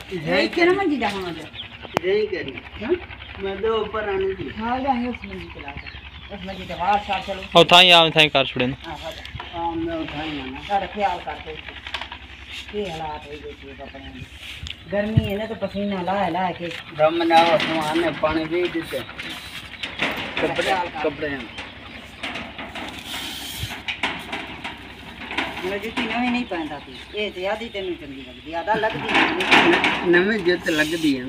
यही क्या ना मंजी जाऊँ आज यही करी हाँ मैं तो ऊपर आने की हाँ जाएंगे उस मंजी के लाकर उस मंजी के बाद साथ चलो और थाई आम थाई कार छोड़े ना हाँ मैं उठाई ना सारा ख्याल करते ये हालात हो गए कपड़े में गर्मी है ना तो पसीना ला के दम ना हो सुहाने पानी भी देते कपड़े हैं मैं जूती नवी नहीं पहनता थी ये तो याद ही तेन चंगी लगती यादा लगती नवी जुत लगती है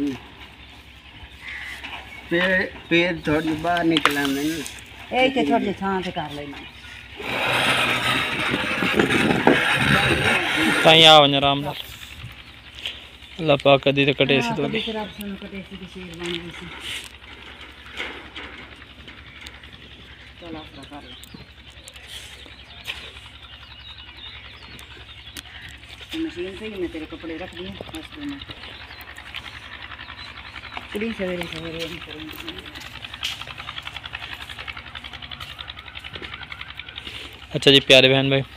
पैर थोड़ी बाहर निकला नहीं ये तो थोड़ी छां से कर लेना ताई आओ न आराम नाल अल्लाह पाक कदी ते कटे सी तो कभी खराब सुन कटे सी शेर बन गई सी चलो कर लो मशीन से ही मैं तेरे कपड़े रख दिए मस्त में कुड़ी सवेरे सवेरे अच्छा जी प्यारे बहन भाई,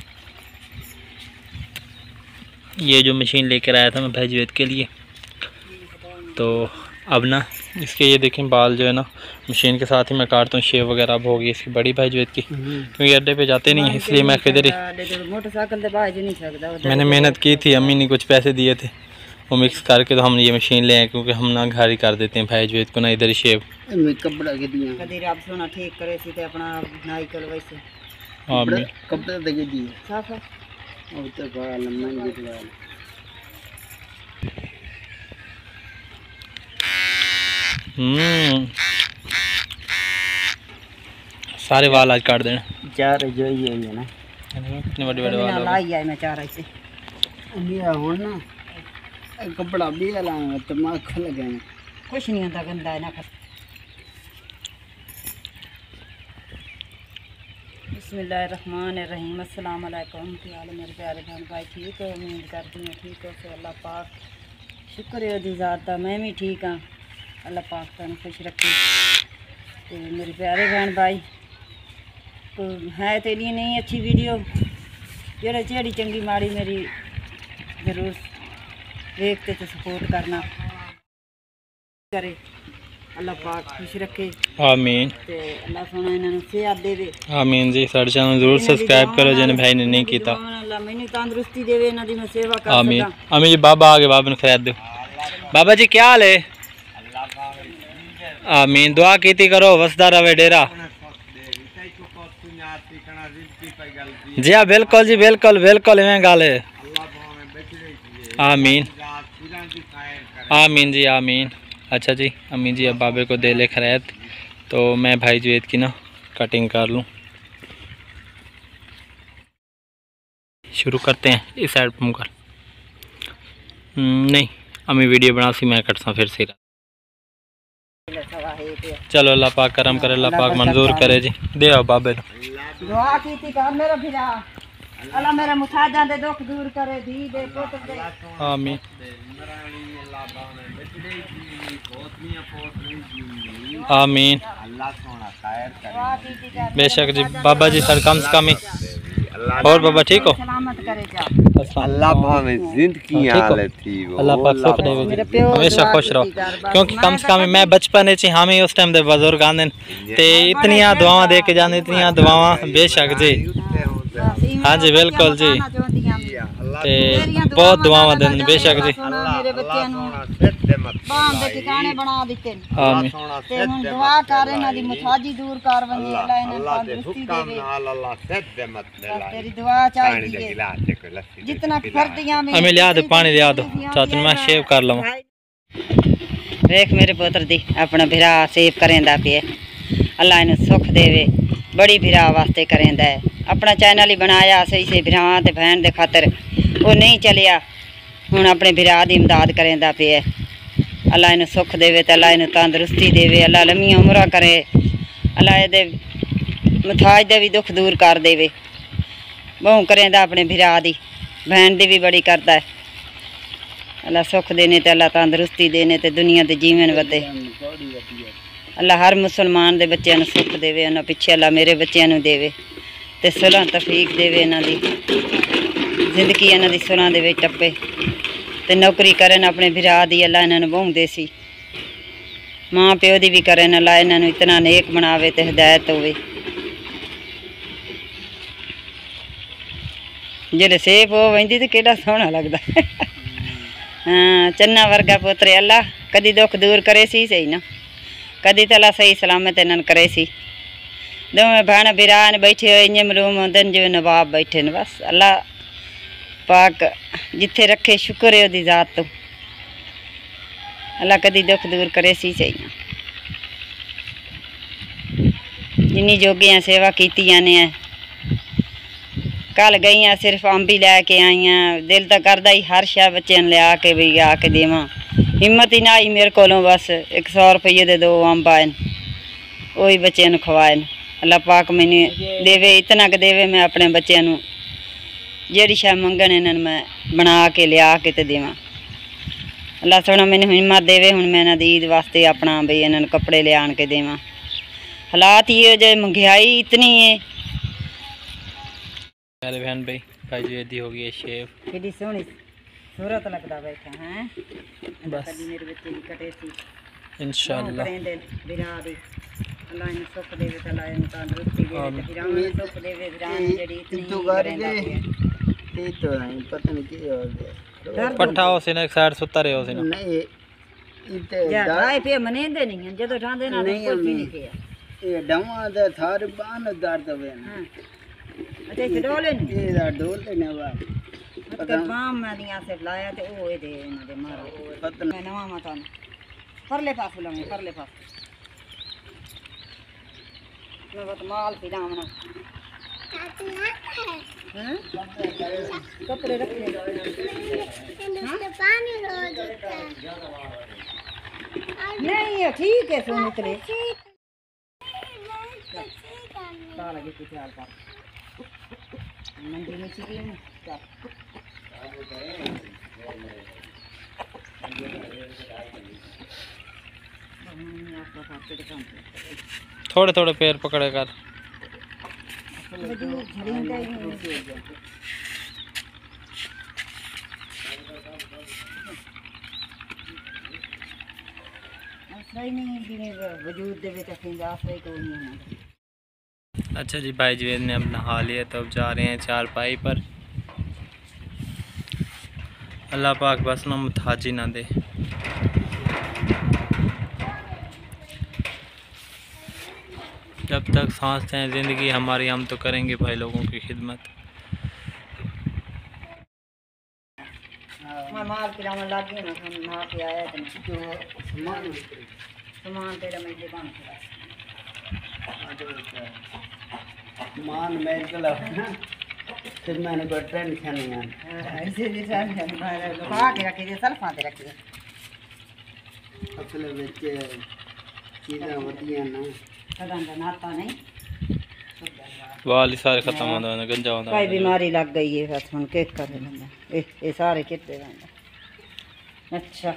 ये जो मशीन लेकर आया था मैं भाई जुवैद के लिए, तो अब ना इसके ये देखें बाल जो है ना मशीन के साथ ही मैं काटता हूँ। शेव वगैरह अब होगी इसकी बड़ी भाई जुवैद की, क्योंकि अड्डे पे जाते नहीं है इसलिए मैं किधर ही मैंने मेहनत की थी। अम्मी ने कुछ पैसे दिए थे वो मिक्स करके तो हमने ये मशीन ले आए, क्योंकि हम ना घर ही कर देते हैं भाई जुवैद को ना इधर ही शेव कपड़ा के दिया कदी रब सोना ठीक करे सी ते अपना नाई कल वैसे आमीन कपड़ा दे दिए साफ है अब तो बाल मंगी बाल सारे वाल आज काट देना चार जो ये है ना इतने बड़े बड़े वाल लाई आई मैं चार ऐसे ये हो ना कपड़ा भी लाऊंगा तो माँ खल गए कुछ नहीं होता गंदा है ना बिस्मिल्लाहिर्रहमानिर्रहीम अस्सलाम वालेकुम क्या हाल है मेरे प्यारे बहन भाई ठीक हो उम्मीद करती हूँ ठीक हो तो अल्लाह पाक शुक्र है दी ज़ात दा मैं भी ठीक हाँ अल्लाह पाक तुम खुश रखे। तो मेरे प्यारे बहन भाई तो है तेरी नहीं अच्छी वीडियो जेड़ा जेड़ी चंगी माड़ी मेरी जरूर देखते तो सपोर्ट करना करे अल्लाह पाक खुश रखे आमीन ते अल्लाह सोना इन्होंने सेहत देवे आमीन जी। सारे चैनल जरूर सब्सक्राइब करो जिन्हें भाई ने नहीं किया। अल्लाह मैंने तंदुरुस्ती देवे इन्हां दी मैं सेवा कर आमीन सकां। आमीन जी। बाबा आगे बाबा ने खैर दो। बाबा जी क्या हाल है? आमीन दुआ कीती करो वसदा रवे डेरा। जी हाँ बिल्कुल जी बिल्कुल बिल्कुल इवें गल है। आमीन आमीन जी आमीन। अच्छा जी अम्मी जी अब बाबे को दे ले खैरियत, तो मैं भाई जुवैद की ना कटिंग कर लूँ। शुरू करते हैं इस साइड पर मुकर नहीं अम्मी वीडियो बना सी मैं कटसा फिर से। चलो अल्लाह पाक करम करे अल्लाह पाक मंजूर करे जी। दे आओ बाबे को दुआ कीती कर मेरा फिरा अल्लाह मेरा मुताजा दे दुख दूर करे दी दे पुत्र दे आमीन आमीन बेशक जी। बाबा जी सर कम से कम ही और बाबा ठीक हो? सलामत करे जा अल्लाह भावे जिंदगी हालत थी अल्लाह पाक सुख देवे जी हमेशा खुश रहो, क्योंकि कम से कम मैं बचपन च हम ही उस टाइम दे बुजुर्ग आंदे ते इतनियां दुआवां दे के जाने इतनियां दुआवां बेशक जी। हाँ जी बिल्कुल जी ते बहुत दुआवां देन बेशक जी। मेरे बच्चे नु बांध दे ठिकाने बना दिते आमीन ते हुन दुआ कर इन्हां दी मुताजी दूर कर वंजी अल्लाह इन्हां तंदुरुस्ती देवे तेरी दुआ चाहिए जितना फर्दियां में हमें लिया दो पानी लिया दो चाचू मैं शेव कर लवां। देख मेरे पुत्र दी अपना भिरा सेव करेंदा पे अल्लाह इन्हें सुख देवे बड़ी भिरा वास्ते करेंदा है। अपना चैनल ही बनाया सही से भिरावां ते बहन दे खातर वो नहीं चलिया हुण अपने भिरा दी इमदाद करेंदा पे अल्लाह इन्हें सुख देवे ते अल्लाह इन्हें तंदुरुस्ती देवे अल्लाह लम्मी उम्र करे अल्लाह इहदे मुताज दे भी दुख दूर कर देवे। बहु करेंदा अपने भिरा दी बहन दी भी बड़ी करदा है अल्लाह सुख देने ते अल्लाह तंदुरुस्ती देने ते दुनिया ते जीवन वधे। अल्लाह हर मुसलमान दे बच्चों नूं सुख देवे उन्हां पिछे अल्लाह मेरे बच्चों नूं देवे ते सुलह तफीक देवे इन्हां दी जिंदगी इन्हां दी सुलह दे विच टप्पे ते नौकरी करन अपने भरा दी अल्लाह इन्हां बहु देसी मां प्यो दी भी करन अल्लाह इन्हां इतना नेक बनावे ते हिदायत होवे। जेल्लै सेफ हो वेंदी ते केड़ा सोहना लगदा। हाँ चन्ना वर्गा पुत्र अल्लाह कदी दुख दूर करे सी सही ना कदी तो अल्लाह सही सलामत इन्हां करे सी। दोवें भैन भरा बैठे हुए इं मरूम होंदे जो नवाब बैठे न बस अल्लाह पाक जिथे रखे शुक्र है ओदी जात तो अल्लाह कदी दुख दूर करे सी सही ना। जिन्नी जोगियां सेवा कीतियां ने कल गई सिर्फ अंब ही लैके आई दिल तो करदा ही हर शह बच्चों लिया के भी आके देवां हिम्मत ही ना आई मेरे कोलों बस 100 रुपये दे 2 अंब आए वही बच्चों खवाए अल्लाह पाक मैंने देवे इतना क देवे मैं अपने बच्चों जेड़ी शह मंगन इन्हां मैं बना के लिया के ते देवां। अल्लाह सोना मैंने हिम्मत देवे हुण मैं इन्हां दी ईद वास्ते अपना बई इन्हां कपड़े ले आन के देवां। हालात ये जो महंगाई इतनी है। मेरे बहन भाई भाई हो गई है शेफ कितनी सोहनी सूरत लगता बैठा हैं बस मेरे बच्चे की कटे सी इंशाअल्लाह बिरा दी अल्लाह इन सुख देवे ते अल्लाह इन तंदुरुस्ती देवे ते बिरा इन सुख देवे बिरा जेडी इतनी तो करके ते तो नहीं पता नहीं की हो गया पट्ठा हो से ना एक साइड सुता रहे हो से ना नहीं इते या दाई पे मनेंदे नहीं जदों ठांदे ना कुछ नहीं किया ये डवा दे थार बान दर्द वे ना अच्छा इसे डोले नहीं ये डोले ने वा पता बाम मैं दिया से लाया ते ओ दे इना दे मारो पता मैं नवा माता परले पास लगे परले पास मैं बत माल पिलावना हैं कपड़े रखे पानी रोज नहीं ये ठीक है सुन उतरे सारा के चाल कर मंडी में चिकन थोड़े थोड़े पैर पकड़े कर अच्छा जी भाई जवेद ने अपना नहा लिया तो अब जा रहे हैं चारपाई पर। अल्लाह पाक बस ना मुताजी ना दे। जब तक सांस हैं ज़िंदगी हमारी हम तो करेंगे भाई लोगों की खिदमत। मैं माल पिलावन लग गई ना हम ना के आया तो जो सामान तेरा मैं दुकान पे मान मेडिकल ना फिर मैंने कोई टेंशन नहीं है ऐसे भी टेंशन मारे लुका के रखी दे सल्फा ते रखी असल में चीज़ें होती हैं ना कदम का नाता नहीं वाली सारे खत्म हो गए गंजा होता कोई बीमारी लग गई है बस हम केक कर लेंगे ये सारे कितने रहेंगे। अच्छा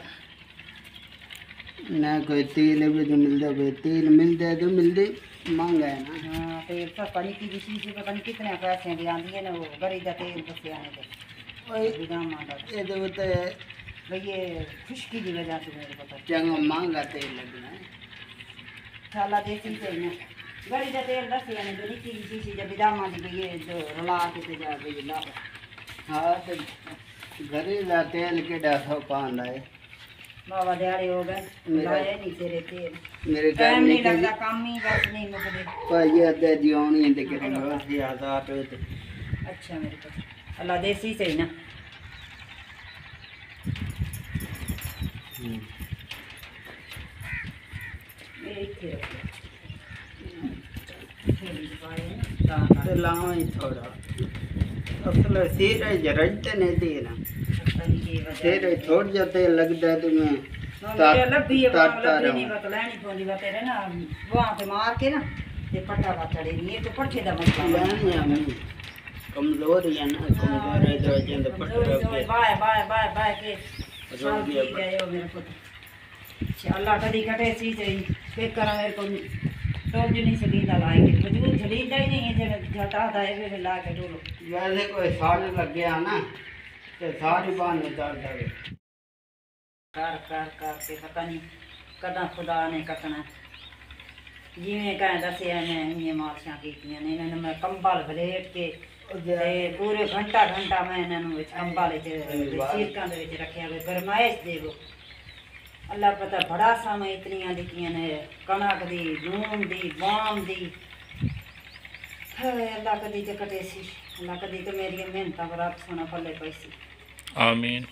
ना कोई तेल भी तो मिलता कोई तेल मिलता है तो मिलते महंगा है ना। हाँ तेल पता नहीं की चीज़ पता नहीं कितने पैसे की आती है ना वो गरी का तेल दसे आने के ये तो होता है भाई ये खुशकी की वजह से मेरे पता चंगा महंगा तेल लगना है साला देसी तेल में गरी का तेल दसे आने जो निकी चीज़ जब बिदामा दी ये जो रुला के जा गई ला। हाँ तो घरे का तेल के डासा पाना है बाबा दिहाड़ी हो गए लाया नहीं तेरे तेल मेरे टाइम नहीं लगता काम ही बस नहीं मुझे भाई अदे जीवनी है देखे बस ये आजाद होते। अच्छा मेरे को अल्लाह देसी सही ना तो लाओ ही थोड़ा असल सिर है जरजते नहीं दे ना सिर छोड़ जाते लगता है तुम्हें कमजोर है ना कमजोर है तो अल्लाह कभी कटे सी करा मेरे को टोल नहीं सलीदा लाएंगे वजूद सलीदा ही नहीं है झटा है ला के टोलो वैसे कोई साड़ लग गया ना तो साड़ी बांध निकाल जाए। कर कर करके पता नहीं कदा खुदा ने कटना जिमें कह दसिया मैं इन्हें मार्शा की इन्होंने मैं कंबल वलेट के पूरे घंटा घंटा मैं इन्होंने कंबल सीरकों के रखे गरमाइश देवो अल्लाह पता बड़ा समय इतनिया दिखिया ने कणक दी लून दी बाम दी अल्लाह कदी तो कटे सी अल्लाह कदी तो मेरी मेहनत बराबर सोना पल्ले पैसी आमीन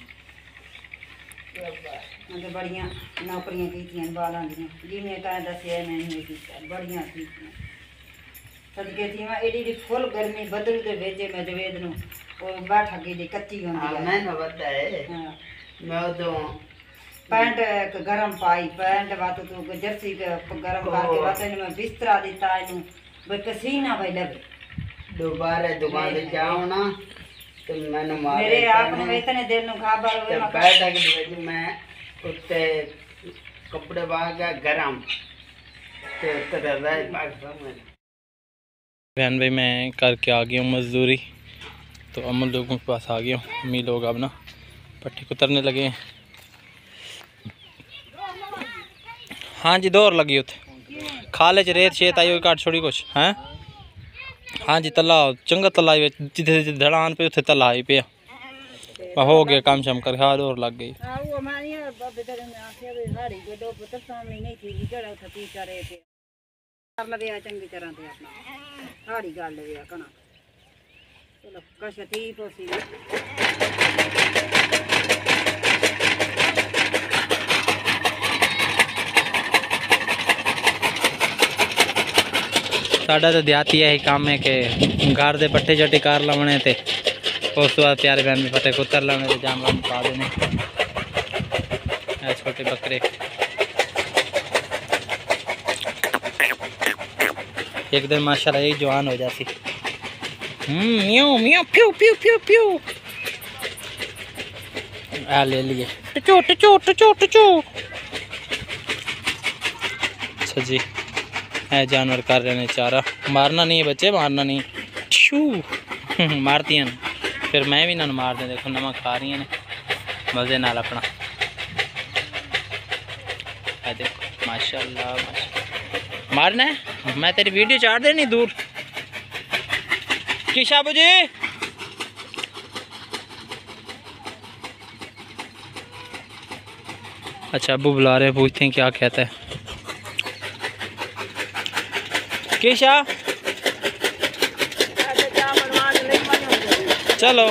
मैं बड़िया नौकरियां की बालों दी जिमें कह दसिया नहीं बड़िया की सदके थी मैं एडी फुल गर्मी बदल दे भेजे मैं जवेद नु वो बैठ गई कच्ची होंदी है मैं ना बता है मैं तो पैंट गरम पाई पैंट बात तो जर्सी गरम करके बात में बिस्तरा दिता इनु भाई पसीना भाई लगे दोबारा दुकान पे जाओ ना तो मैंने मार मेरे आप ने इतने देर नु खबर हुई मैं बैठ गई मैं उत्ते कपड़े बागा गरम तो तरह बाग समझ बहन भाई मैं करके आ गया हूँ मजदूरी तो अमन लोगों के पास आ गया हूँ अम्मी लोग अब ना पट्टी कुतरने लगे हैं। हाँ जी दौर लगी उत खाले च रेत शेत आई हुई काट छोड़ी कुछ हैं। हाँ जी तला चंगा तला जिथे जिथे धड़ान पे उथे तला ही पे हो गया काम शाम कर हाँ दौर लग गई। चंगी तरह से अपना हाड़ी गल लिया कणा चलो कश थी पोसी साडा तो देहाती यही काम है कि घर दे पट्टे चट्टी कार लाने थे उस बाद प्यारे बहन भी फतेह कुतर लाने थे जानवर पा देने छोटे बकरे एक दिन माशाल्लाह यही जवान हो जाती। म्याऊ म्याऊ प्यू प्यू प्यू प्यू आ ले लिए टचो टचो टचो टचो। अच्छा जी है जानवर कर रहे हैं चारा मारना नहीं है बच्चे मारना नहीं छू मारती हैं फिर मैं भी ना मार दें देखो नमक खा रही हैं मज़े नाल अपना है देखो माशाल्लाह माशाल्लाह मारना है मैं तेरी वीडियो चाट देनी दूर किशा बुझे अच्छा अबू बुला रहे पूछते हैं क्या कहता है किशा चलो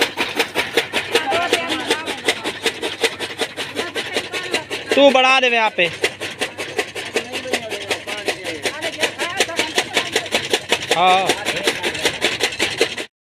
तू बढ़ा दे यहाँ पे हाँ